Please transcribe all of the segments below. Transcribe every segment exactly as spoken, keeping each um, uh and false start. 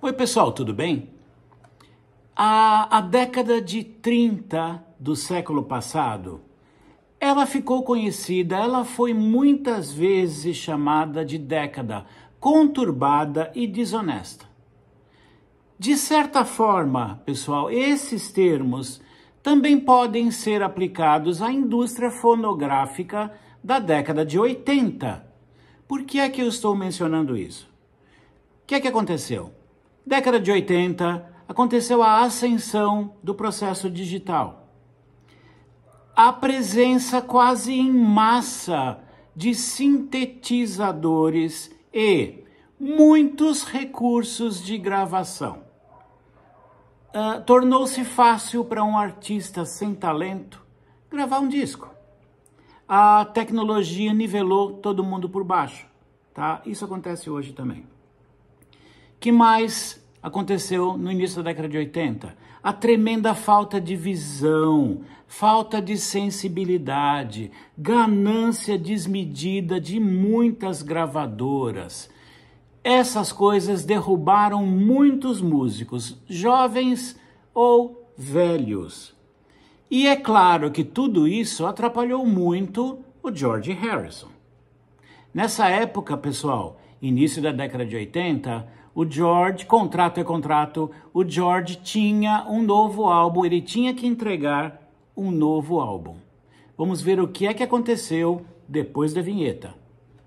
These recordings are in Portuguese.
Oi pessoal, tudo bem? A, a década de trinta do século passado, ela ficou conhecida, ela foi muitas vezes chamada de década conturbada e desonesta. De certa forma, pessoal, esses termos também podem ser aplicados à indústria fonográfica da década de oitenta. Por que é que eu estou mencionando isso? O que é que aconteceu? Década de oitenta, aconteceu a ascensão do processo digital. A presença quase em massa de sintetizadores e muitos recursos de gravação. Uh, tornou-se fácil para um artista sem talento gravar um disco. A tecnologia nivelou todo mundo por baixo, tá? Isso acontece hoje também. Que mais aconteceu no início da década de oitenta? A tremenda falta de visão, falta de sensibilidade, ganância desmedida de muitas gravadoras. Essas coisas derrubaram muitos músicos, jovens ou velhos. E é claro que tudo isso atrapalhou muito o George Harrison. Nessa época, pessoal, início da década de oitenta, o George, contrato é contrato, o George tinha um novo álbum, ele tinha que entregar um novo álbum. Vamos ver o que é que aconteceu depois da vinheta.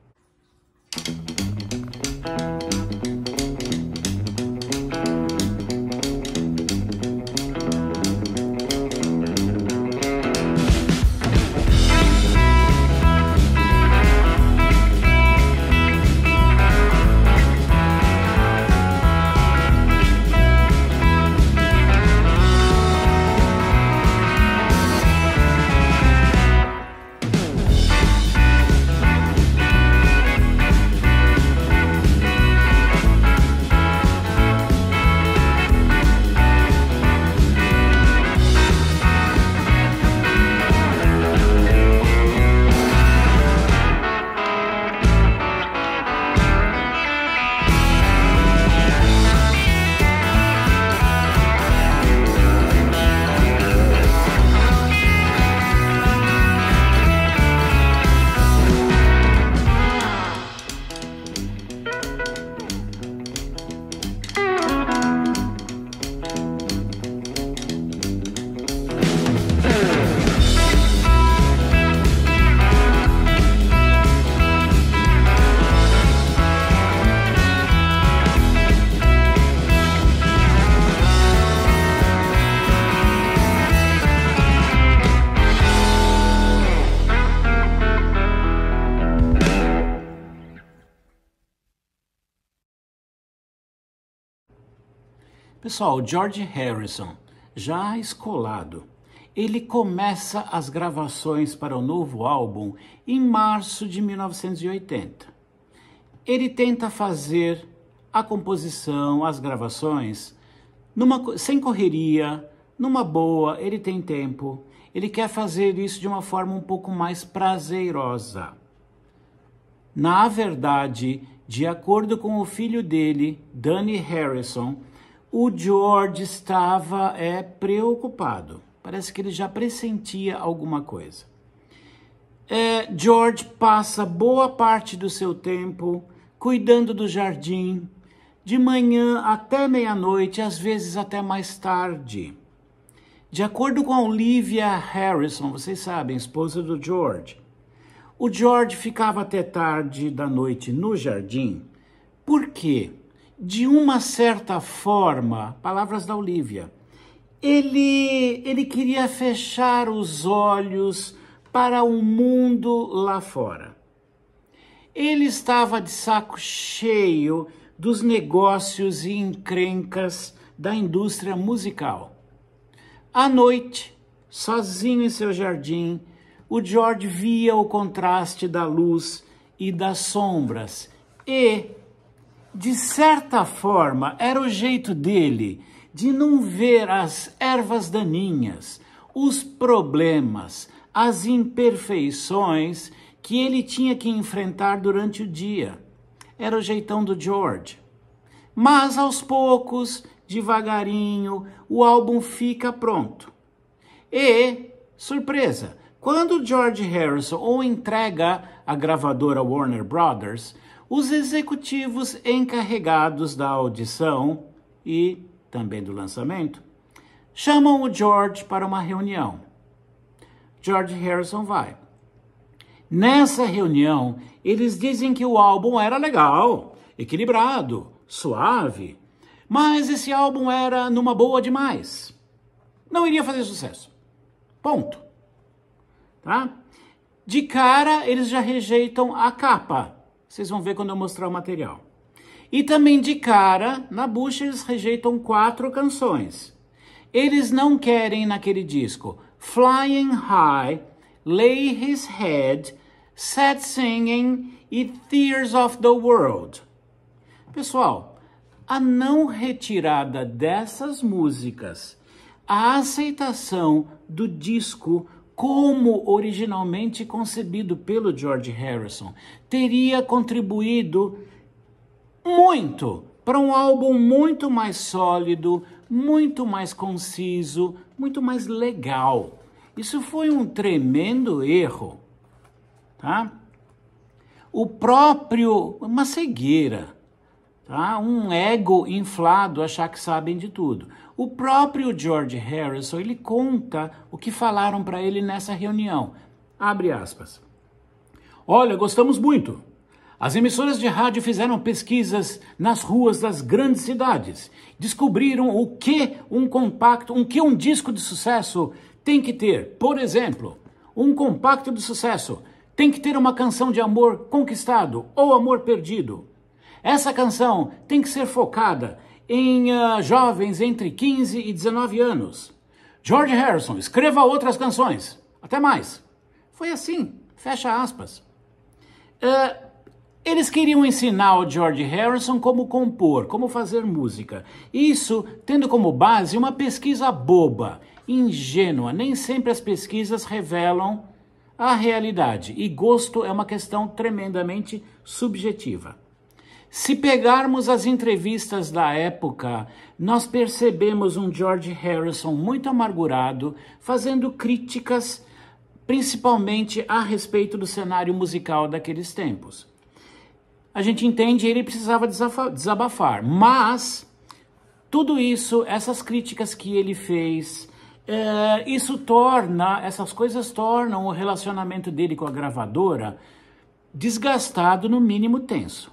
Pessoal, George Harrison, já escolado, ele começa as gravações para o novo álbum em março de mil novecentos e oitenta. Ele tenta fazer a composição, as gravações, numa, sem correria, numa boa, ele tem tempo, ele quer fazer isso de uma forma um pouco mais prazerosa. Na verdade, de acordo com o filho dele, Dhani Harrison, o George estava é, preocupado. Parece que ele já pressentia alguma coisa. É, George passa boa parte do seu tempo cuidando do jardim, de manhã até meia-noite, às vezes até mais tarde. De acordo com a Olivia Harrison, vocês sabem, esposa do George, o George ficava até tarde da noite no jardim. Por quê? De uma certa forma, palavras da Olivia, ele, ele queria fechar os olhos para o mundo lá fora. Ele estava de saco cheio dos negócios e encrencas da indústria musical. À noite, sozinho em seu jardim, o George via o contraste da luz e das sombras e, de certa forma, era o jeito dele de não ver as ervas daninhas, os problemas, as imperfeições que ele tinha que enfrentar durante o dia. Era o jeitão do George. Mas aos poucos, devagarinho, o álbum fica pronto. E, surpresa, quando George Harrison o entrega à gravadora Warner Brothers, os executivos encarregados da audição e também do lançamento chamam o George para uma reunião. George Harrison vai. Nessa reunião, eles dizem que o álbum era legal, equilibrado, suave, mas esse álbum era numa boa demais. Não iria fazer sucesso. Ponto. Tá? De cara, eles já rejeitam a capa. Vocês vão ver quando eu mostrar o material. E também de cara, na bucha, eles rejeitam quatro canções. Eles não querem naquele disco Flying High, Lay His Head, Sad Singing e Tears of the World. Pessoal, a não retirada dessas músicas, a aceitação do disco como originalmente concebido pelo George Harrison, teria contribuído muito para um álbum muito mais sólido, muito mais conciso, muito mais legal. Isso foi um tremendo erro, tá? O próprio, uma cegueira, tá? Um ego inflado, achar que sabem de tudo. O próprio George Harrison, ele conta o que falaram para ele nessa reunião. Abre aspas. Olha, gostamos muito. As emissoras de rádio fizeram pesquisas nas ruas das grandes cidades. Descobriram o que um compacto, o que um disco de sucesso tem que ter. Por exemplo, um compacto de sucesso tem que ter uma canção de amor conquistado ou amor perdido. Essa canção tem que ser focada em uh, jovens entre quinze e dezenove anos. George Harrison, escreva outras canções. Até mais. Foi assim, fecha aspas. Uh, eles queriam ensinar o George Harrison como compor, como fazer música. Isso tendo como base uma pesquisa boba, ingênua. Nem sempre as pesquisas revelam a realidade. E gosto é uma questão tremendamente subjetiva. Se pegarmos as entrevistas da época, nós percebemos um George Harrison muito amargurado, fazendo críticas, principalmente a respeito do cenário musical daqueles tempos. A gente entende que ele precisava desabafar, mas tudo isso, essas críticas que ele fez, é, isso torna, essas coisas tornam o relacionamento dele com a gravadora desgastado, no mínimo tenso.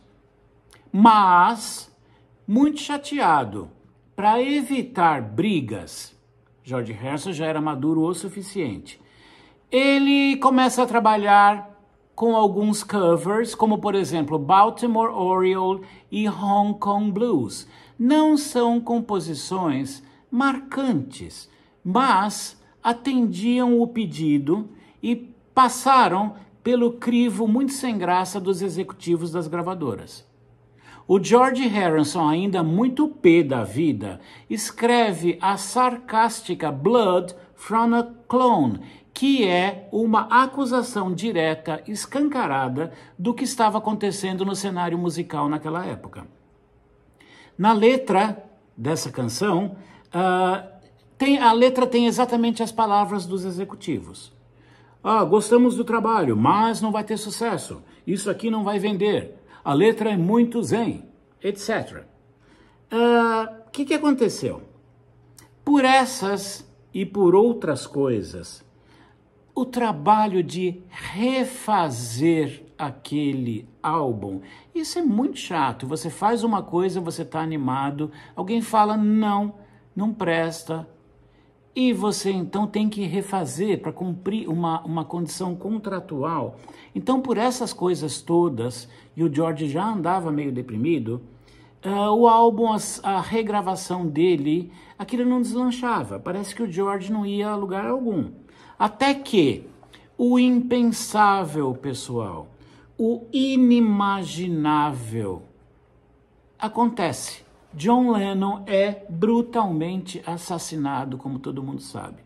Mas, muito chateado, para evitar brigas, George Harrison já era maduro o suficiente. Ele começa a trabalhar com alguns covers, como por exemplo Baltimore Oriole e Hong Kong Blues. Não são composições marcantes, mas atendiam o pedido e passaram pelo crivo muito sem graça dos executivos das gravadoras. O George Harrison, ainda muito pé da vida, escreve a sarcástica Blood from a Clone, que é uma acusação direta, escancarada, do que estava acontecendo no cenário musical naquela época. Na letra dessa canção, uh, tem, a letra tem exatamente as palavras dos executivos. Ah, gostamos do trabalho, mas não vai ter sucesso. Isso aqui não vai vender. A letra é muito zen, etcétera. O uh, que, que aconteceu? Por essas e por outras coisas, o trabalho de refazer aquele álbum, isso é muito chato. Você faz uma coisa, você está animado, alguém fala não, não presta, e você então tem que refazer para cumprir uma, uma condição contratual. Então, por essas coisas todas, e o George já andava meio deprimido, uh, o álbum, a, a regravação dele, aquilo não deslanchava. Parece que o George não ia a lugar algum. Até que o impensável, pessoal, o inimaginável acontece. John Lennon é brutalmente assassinado, como todo mundo sabe.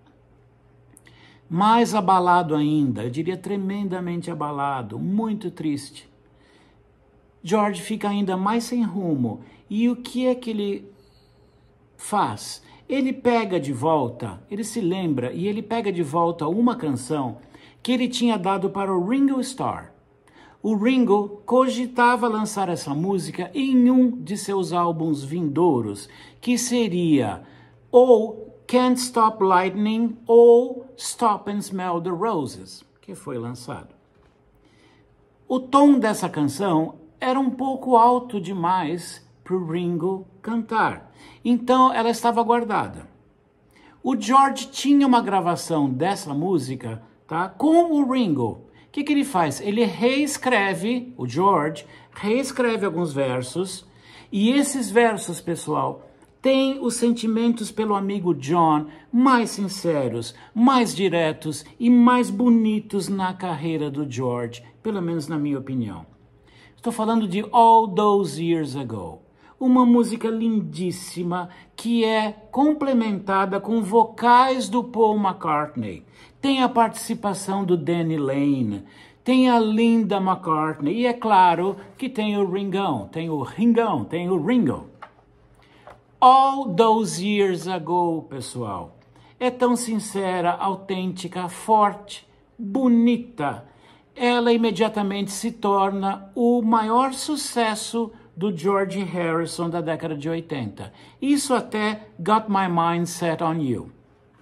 Mais abalado ainda, eu diria tremendamente abalado, muito triste. George fica ainda mais sem rumo. E o que é que ele faz? Ele pega de volta, ele se lembra e ele pega de volta uma canção que ele tinha dado para o Ringo Starr. O Ringo cogitava lançar essa música em um de seus álbuns vindouros, que seria ou Can't Stop Lightning ou Stop and Smell the Roses, que foi lançado. O tom dessa canção era um pouco alto demais para o Ringo cantar, então ela estava guardada. O George tinha uma gravação dessa música, tá, com o Ringo. O que, que ele faz? Ele reescreve, o George, reescreve alguns versos, e esses versos, pessoal, têm os sentimentos pelo amigo John mais sinceros, mais diretos e mais bonitos na carreira do George, pelo menos na minha opinião. Estou falando de All Those Years Ago, uma música lindíssima que é complementada com vocais do Paul McCartney. Tem a participação do Danny Lane, tem a Linda McCartney e é claro que tem o Ringão, tem o Ringão, tem o Ringo. All Those Years Ago, pessoal, é tão sincera, autêntica, forte, bonita. Ela imediatamente se torna o maior sucesso do George Harrison da década de oitenta. Isso até Got My Mind Set on You.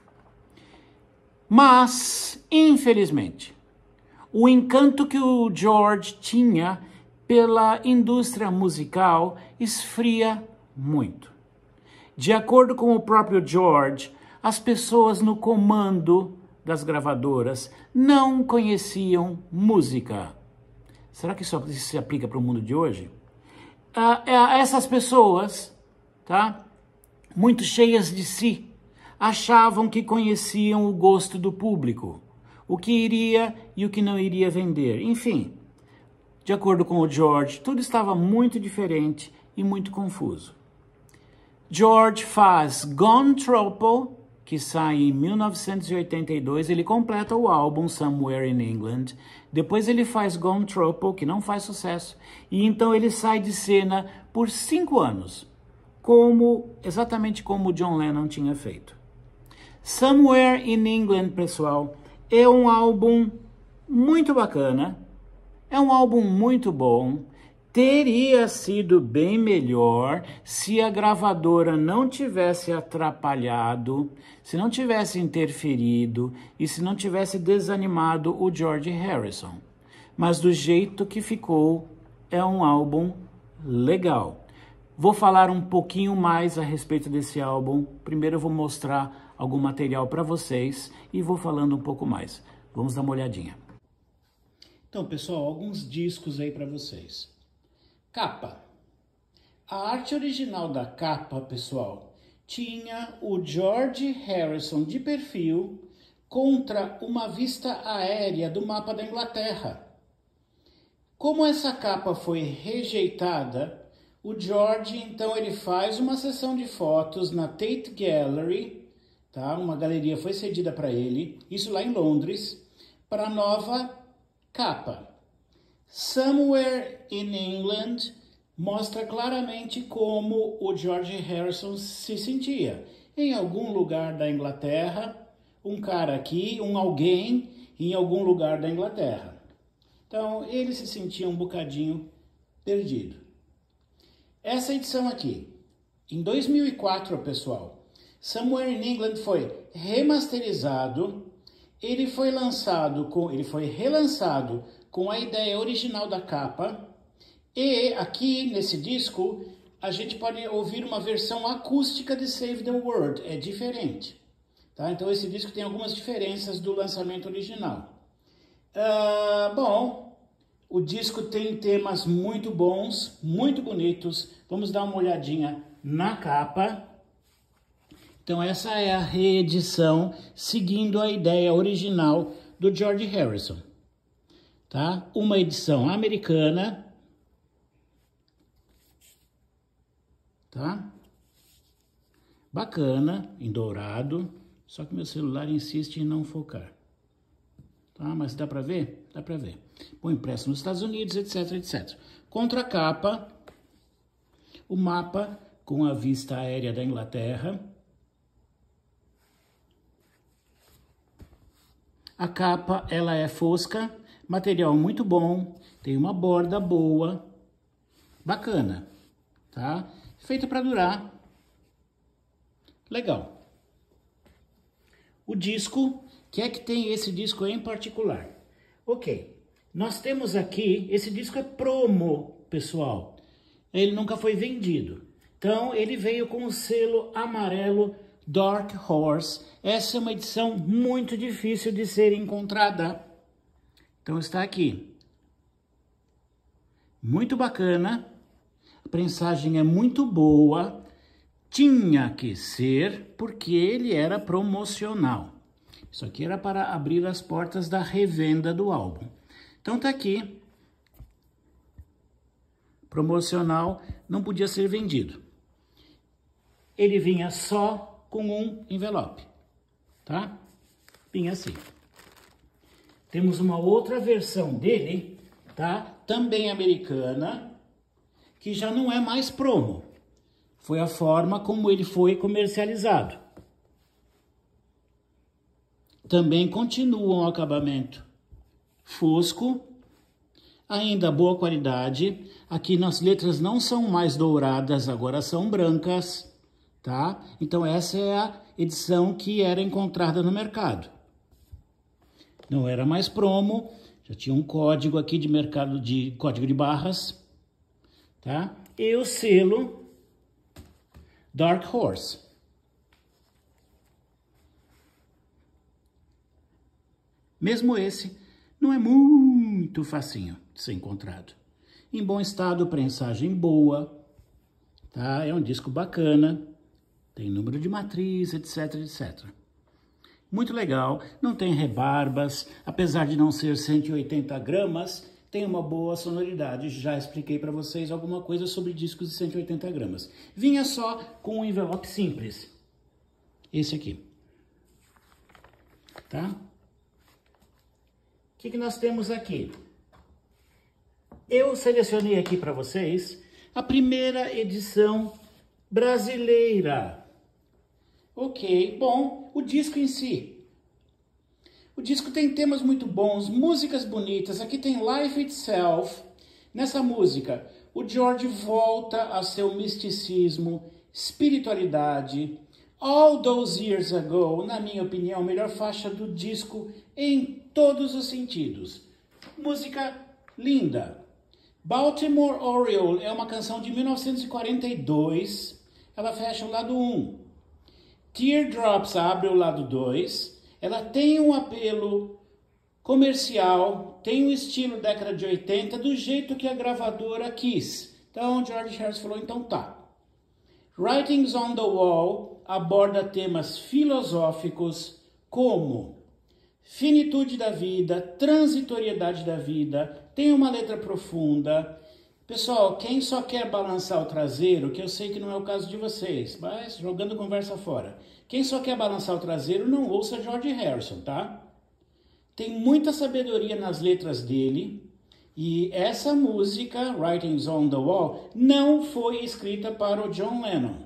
Mas, infelizmente, o encanto que o George tinha pela indústria musical esfria muito. De acordo com o próprio George, as pessoas no comando das gravadoras não conheciam música. Será que isso se aplica para o mundo de hoje? Ah, essas pessoas, tá, muito cheias de si, achavam que conheciam o gosto do público, o que iria e o que não iria vender. Enfim, de acordo com o George, tudo estava muito diferente e muito confuso. George faz Gone Trouble, que sai em mil novecentos e oitenta e dois, ele completa o álbum Somewhere in England, depois ele faz Gone Trouble, que não faz sucesso, e então ele sai de cena por cinco anos, como, exatamente como o John Lennon tinha feito. Somewhere in England, pessoal, é um álbum muito bacana, é um álbum muito bom. Teria sido bem melhor se a gravadora não tivesse atrapalhado, se não tivesse interferido e se não tivesse desanimado o George Harrison. Mas do jeito que ficou, é um álbum legal. Vou falar um pouquinho mais a respeito desse álbum. Primeiro eu vou mostrar algum material para vocês e vou falando um pouco mais. Vamos dar uma olhadinha. Então, pessoal, alguns discos aí para vocês. Capa. A arte original da capa, pessoal, tinha o George Harrison de perfil contra uma vista aérea do mapa da Inglaterra. Como essa capa foi rejeitada, o George, então, ele faz uma sessão de fotos na Tate Gallery, tá? Uma galeria foi cedida para ele, isso lá em Londres, para a nova capa. Somewhere in England mostra claramente como o George Harrison se sentia. Em algum lugar da Inglaterra, um cara aqui, um alguém em algum lugar da Inglaterra. Então, ele se sentia um bocadinho perdido. Essa edição aqui, em dois mil e quatro, pessoal, Somewhere in England foi remasterizado, ele foi lançado com, ele foi relançado com a ideia original da capa, e aqui nesse disco a gente pode ouvir uma versão acústica de Save the World, é diferente, tá? Então esse disco tem algumas diferenças do lançamento original. Uh, bom, o disco tem temas muito bons, muito bonitos, vamos dar uma olhadinha na capa. Então essa é a reedição seguindo a ideia original do George Harrison. Tá? Uma edição americana, tá? Bacana, em dourado, só que meu celular insiste em não focar. tá? Mas dá para ver? Dá para ver. Bom, impresso nos Estados Unidos, etc, etcétera. Contracapa, o mapa com a vista aérea da Inglaterra. A capa, ela é fosca, material muito bom, tem uma borda boa, bacana, tá? Feita para durar. Legal. O disco, que é que tem esse disco em particular? Ok, nós temos aqui, esse disco é promo, pessoal. Ele nunca foi vendido. Então, ele veio com o selo amarelo Dark Horse. Essa é uma edição muito difícil de ser encontrada. Então, está aqui. Muito bacana. A prensagem é muito boa. Tinha que ser, porque ele era promocional. Isso aqui era para abrir as portas da revenda do álbum. Então, tá aqui. Promocional, não podia ser vendido. Ele vinha só com um envelope, tá? Vinha assim. Temos uma outra versão dele, tá? Também americana, que já não é mais promo. Foi a forma como ele foi comercializado. Também continua um acabamento fosco, ainda boa qualidade. Aqui nas letras não são mais douradas, agora são brancas, tá? Então essa é a edição que era encontrada no mercado. Não era mais promo, já tinha um código aqui de mercado, de código de barras, tá? E o selo Dark Horse. Mesmo esse não é muito facinho de ser encontrado. Em bom estado, prensagem boa, tá? É um disco bacana, tem número de matriz, etc, etcétera. Muito legal, não tem rebarbas, apesar de não ser cento e oitenta gramas, tem uma boa sonoridade. Já expliquei para vocês alguma coisa sobre discos de cento e oitenta gramas. Vinha só com um envelope simples, esse aqui, tá? O que, que nós temos aqui? Eu selecionei aqui para vocês a primeira edição brasileira. Ok, bom, o disco em si. O disco tem temas muito bons, músicas bonitas. Aqui tem Life Itself. Nessa música, o George volta a seu misticismo, espiritualidade. All Those Years Ago, na minha opinião, a melhor faixa do disco em todos os sentidos. Música linda. Baltimore Oriole é uma canção de mil novecentos e quarenta e dois. Ela fecha o lado um. Teardrops abre o lado dois. Ela tem um apelo comercial, tem um estilo década de oitenta, do jeito que a gravadora quis. Então, George Harrison falou, então tá. Writings on the Wall aborda temas filosóficos como finitude da vida, transitoriedade da vida, tem uma letra profunda. Pessoal, quem só quer balançar o traseiro, que eu sei que não é o caso de vocês, mas jogando conversa fora. Quem só quer balançar o traseiro, não ouça George Harrison, tá? Tem muita sabedoria nas letras dele, e essa música, Writings on the Wall, não foi escrita para o John Lennon.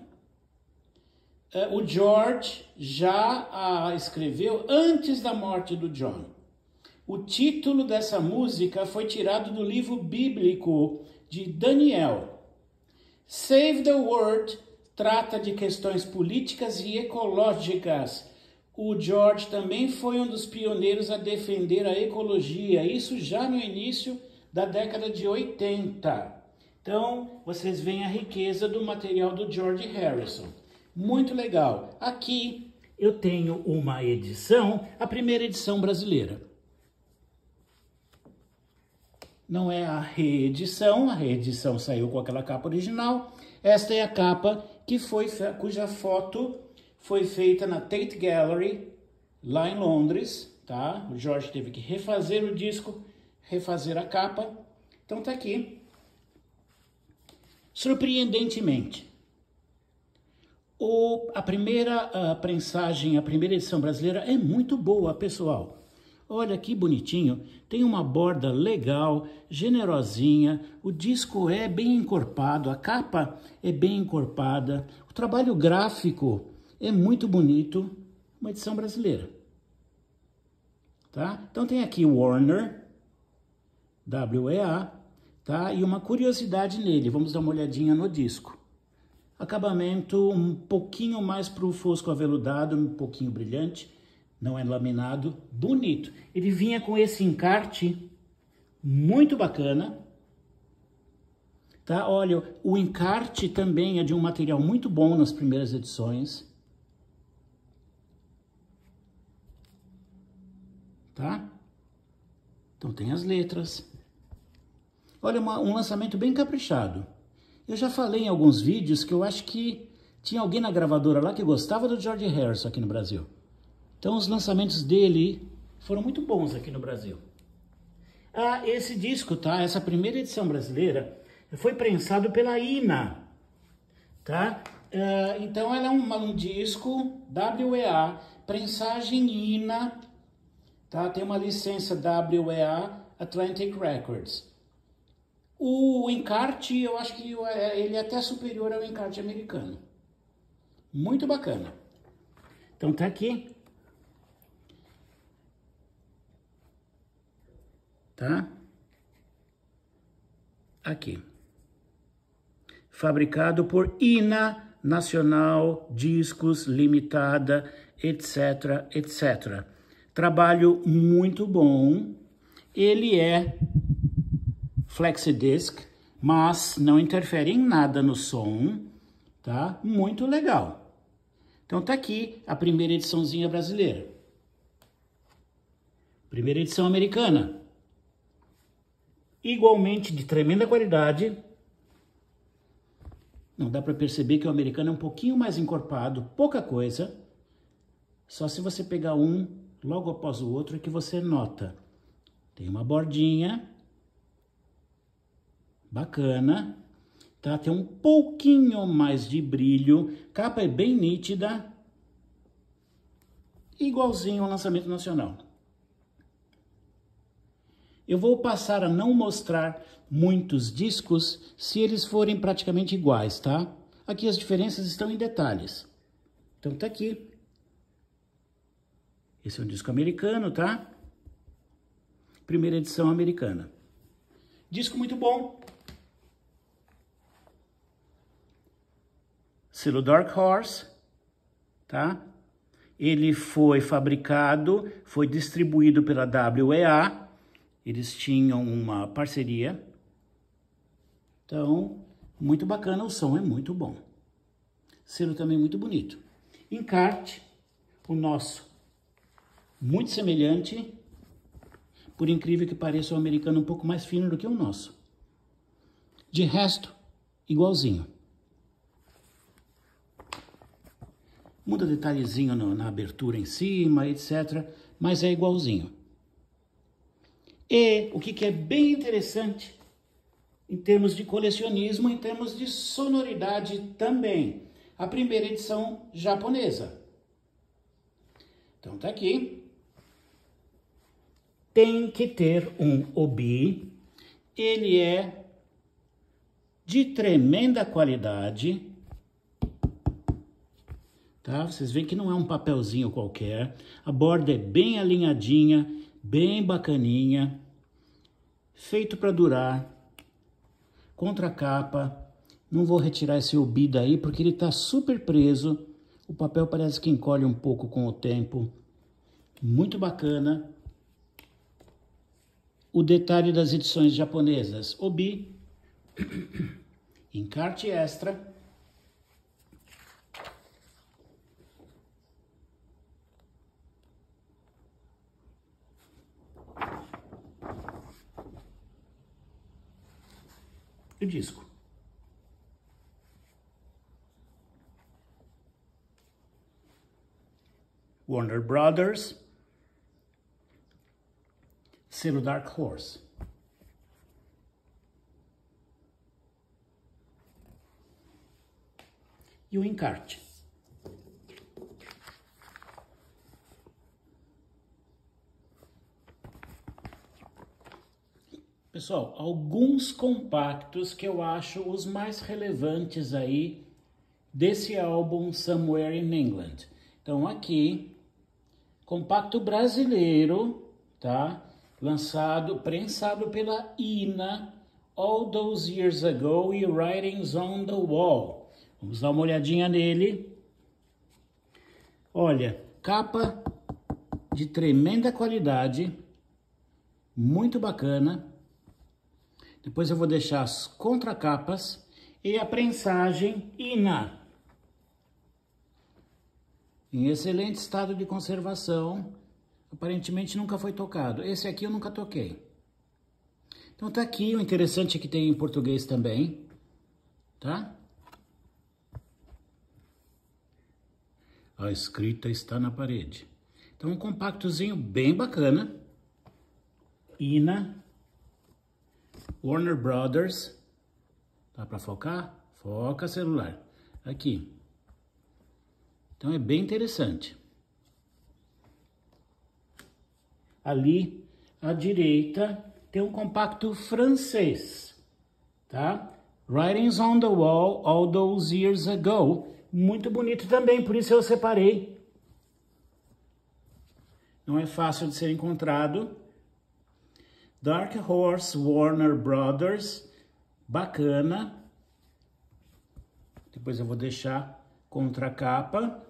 O George já a escreveu antes da morte do John. O título dessa música foi tirado do livro bíblico de Daniel. Save the World trata de questões políticas e ecológicas. O George também foi um dos pioneiros a defender a ecologia, isso já no início da década de oitenta. Então, vocês veem a riqueza do material do George Harrison. Muito legal. Aqui eu tenho uma edição, a primeira edição brasileira. Não é a reedição, a reedição saiu com aquela capa original. Esta é a capa que foi, cuja foto foi feita na Tate Gallery, lá em Londres, tá? O George teve que refazer o disco, refazer a capa. Então tá aqui. Surpreendentemente, o, a primeira a prensagem, a primeira edição brasileira é muito boa, pessoal. Olha que bonitinho, tem uma borda legal, generosinha, o disco é bem encorpado, a capa é bem encorpada, o trabalho gráfico é muito bonito, uma edição brasileira. Tá? Então tem aqui o Warner, W E A, tá? E uma curiosidade nele, vamos dar uma olhadinha no disco. Acabamento um pouquinho mais para o fosco aveludado, um pouquinho brilhante, não é laminado, bonito. Ele vinha com esse encarte muito bacana, tá? Olha, o encarte também é de um material muito bom nas primeiras edições, tá? Então tem as letras. Olha, uma, um lançamento bem caprichado. Eu já falei em alguns vídeos que eu acho que tinha alguém na gravadora lá que gostava do George Harrison aqui no Brasil. Então os lançamentos dele foram muito bons aqui no Brasil. Ah, esse disco, tá? Essa primeira edição brasileira foi prensado pela I N A, tá? Ah, então ela é um, um disco W E A, prensagem I N A, tá? Tem uma licença W E A Atlantic Records. O encarte, eu acho que ele é até superior ao encarte americano. Muito bacana. Então tá aqui. Tá? Aqui. Fabricado por I N A, Nacional Discos Limitada, etc, etcétera. Trabalho muito bom. Ele é FlexiDisc, mas não interfere em nada no som, tá? Muito legal. Então tá aqui a primeira ediçãozinha brasileira. Primeira edição americana. Igualmente de tremenda qualidade. Não dá para perceber que o americano é um pouquinho mais encorpado, pouca coisa. Só se você pegar um logo após o outro é que você nota. Tem uma bordinha bacana, tá? Tem um pouquinho mais de brilho, capa é bem nítida, igualzinho ao lançamento nacional. Eu vou passar a não mostrar muitos discos se eles forem praticamente iguais, tá? Aqui as diferenças estão em detalhes. Então tá aqui. Esse é um disco americano, tá? Primeira edição americana. Disco muito bom. Selo Dark Horse, tá? Ele foi fabricado, foi distribuído pela W E A. Eles tinham uma parceria. Então, muito bacana, o som é muito bom. Selo também muito bonito. Encarte, o nosso, muito semelhante. Por incrível que pareça, o americano um pouco mais fino do que o nosso. De resto, igualzinho. Muda detalhezinho no, na abertura em cima, etcétera. Mas é igualzinho. E o que, que é bem interessante, em termos de colecionismo, em termos de sonoridade também. A primeira edição japonesa. Então tá aqui. Tem que ter um obi. Ele é de tremenda qualidade. Tá? Vocês veem que não é um papelzinho qualquer. A borda é bem alinhadinha, bem bacaninha. Feito para durar. Contracapa. Não vou retirar esse obi daí porque ele está super preso. O papel parece que encolhe um pouco com o tempo. Muito bacana. O detalhe das edições japonesas. Obi. Encarte extra. O disco. Warner Brothers. Selo Dark Horse. E o encarte. Pessoal, alguns compactos que eu acho os mais relevantes aí desse álbum Somewhere in England. Então aqui, compacto brasileiro, tá? Lançado, prensado pela Ina, All Those Years Ago e Writings on the Wall. Vamos dar uma olhadinha nele. Olha, capa de tremenda qualidade, muito bacana. Depois eu vou deixar as contracapas e a prensagem Ina, em excelente estado de conservação, aparentemente nunca foi tocado. Esse aqui eu nunca toquei. Então tá aqui, o interessante é que tem em português também, tá? A escrita está na parede. Então um compactozinho bem bacana. Ina, Warner Brothers. Dá para focar? Foca celular. Aqui. Então é bem interessante. Ali à direita tem um compacto francês, tá? Writings on the Wall, All Those Years Ago. Muito bonito também, por isso eu separei. Não é fácil de ser encontrado. Dark Horse, Warner Brothers. Bacana. Depois eu vou deixar contracapa.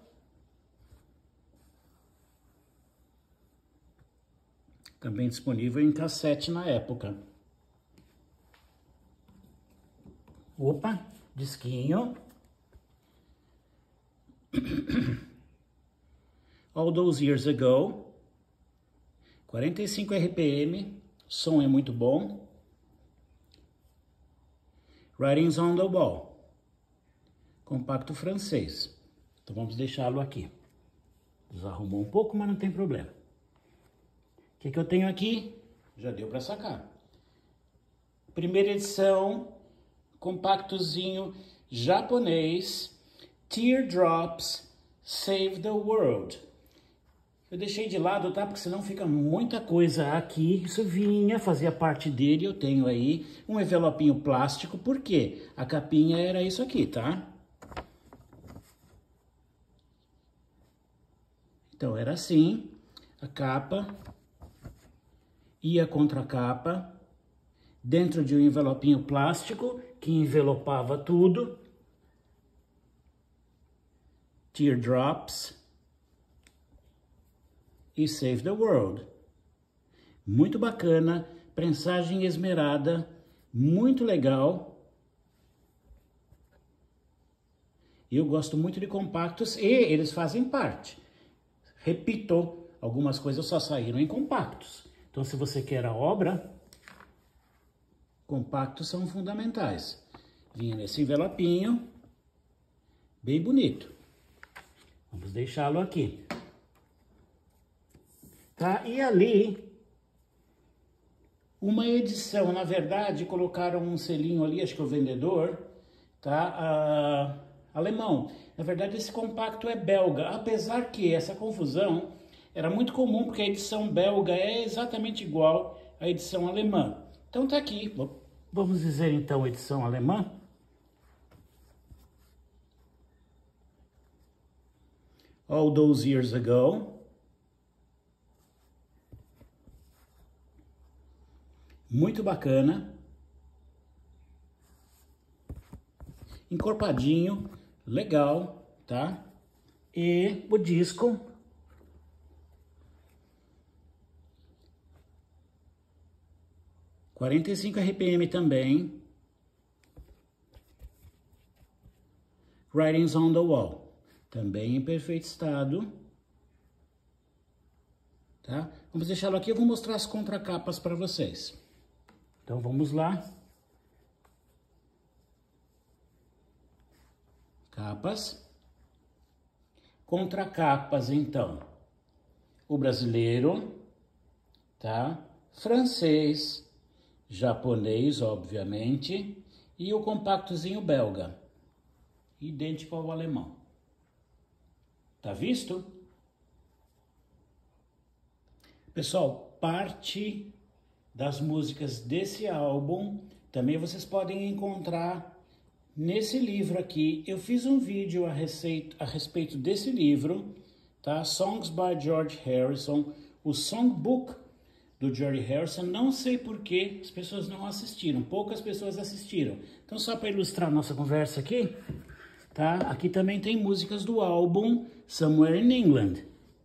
Também disponível em cassete na época. Opa, disquinho. All Those Years Ago. quarenta e cinco R P M. Som é muito bom. Writings on the Wall. Compacto francês. Então vamos deixá-lo aqui. Desarrumou um pouco, mas não tem problema. O que, que eu tenho aqui? Já deu para sacar. Primeira edição, compactozinho japonês, Teardrops Save the World. Eu deixei de lado, tá? Porque senão fica muita coisa aqui. Isso vinha, fazia parte dele. Eu tenho aí um envelopinho plástico. Por quê? A capinha era isso aqui, tá? Então era assim, a capa e a contracapa, dentro de um envelopinho plástico que envelopava tudo. Teardrops e Save the World. Muito bacana, prensagem esmerada, muito legal. Eu gosto muito de compactos e eles fazem parte. Repito, algumas coisas só saíram em compactos. Então, se você quer a obra, compactos são fundamentais. Vinha nesse envelopinho, bem bonito. Vamos deixá-lo aqui. Tá? E ali, uma edição, na verdade, colocaram um selinho ali, acho que é o vendedor, tá? Ah, alemão. Na verdade, esse compacto é belga, apesar que essa confusão era muito comum, porque a edição belga é exatamente igual à edição alemã. Então tá aqui, vamos dizer então edição alemã. All Those Years Ago. Muito bacana. Encorpadinho, legal, tá? E o disco. quarenta e cinco R P M também. Writings on the Wall. Também em perfeito estado. Tá? Vamos deixá-lo aqui, eu vou mostrar as contracapas para vocês. Então vamos lá. Capas. Contracapas, então. O brasileiro, tá? Francês, japonês, obviamente, e o compactozinho belga, idêntico ao alemão. Tá visto? Pessoal, parte das músicas desse álbum. Também vocês podem encontrar nesse livro aqui. Eu fiz um vídeo a, receito, a respeito desse livro, tá? Songs by George Harrison, o Songbook do George Harrison. Não sei por que as pessoas não assistiram, poucas pessoas assistiram. Então, só para ilustrar nossa conversa aqui, tá? Aqui também tem músicas do álbum Somewhere in England.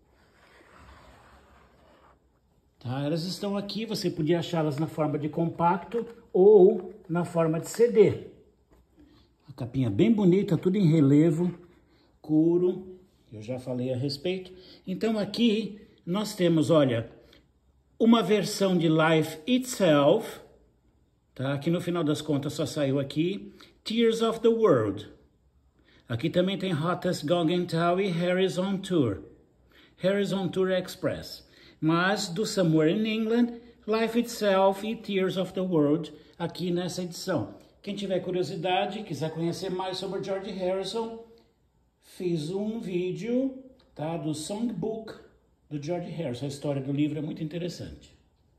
Tá? Elas estão aqui, você podia achá-las na forma de compacto ou na forma de C D. A capinha bem bonita, tudo em relevo, couro, eu já falei a respeito. Então aqui nós temos, olha, uma versão de Life Itself, tá? Que no final das contas só saiu aqui, Tears of the World. Aqui também tem Hottest Gong in Town e Harry's on Tour, Harry's on Tour Express. Mas do Somewhere in England, Life Itself e Tears of the World aqui nessa edição. Quem tiver curiosidade, quiser conhecer mais sobre George Harrison, fiz um vídeo, tá, do Songbook do George Harrison. A história do livro é muito interessante.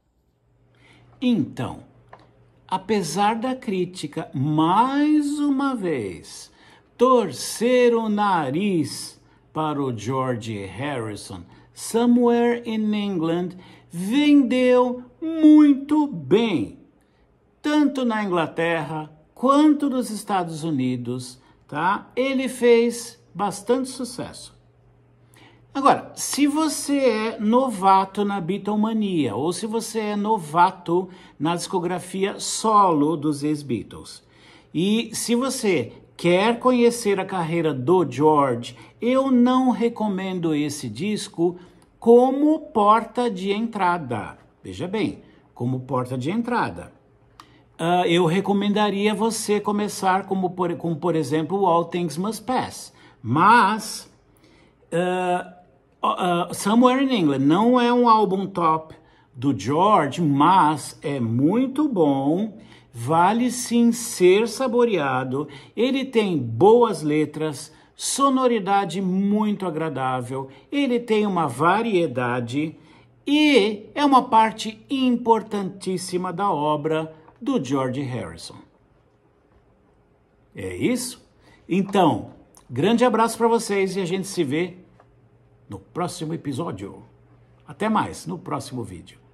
Então, apesar da crítica, mais uma vez, torcer o nariz para o George Harrison, Somewhere in England vendeu muito bem, tanto na Inglaterra quanto nos Estados Unidos, tá? Ele fez bastante sucesso. Agora, se você é novato na Beatlemania, ou se você é novato na discografia solo dos ex-Beatles, e se você quer conhecer a carreira do George, eu não recomendo esse disco como porta de entrada. Veja bem, como porta de entrada. Uh, eu recomendaria você começar como, por, como, por exemplo, All Things Must Pass. Mas, uh, uh, Somewhere in England não é um álbum top do George, mas é muito bom. Vale sim ser saboreado. Ele tem boas letras, sonoridade muito agradável, ele tem uma variedade e é uma parte importantíssima da obra do George Harrison. É isso? Então, grande abraço para vocês e a gente se vê no próximo episódio. Até mais no próximo vídeo.